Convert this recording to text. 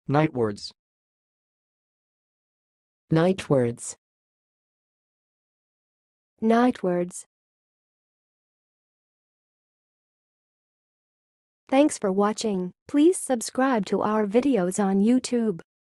Nightwards. Nightwards. Nightwards. Thanks for watching. Please subscribe to our videos on YouTube.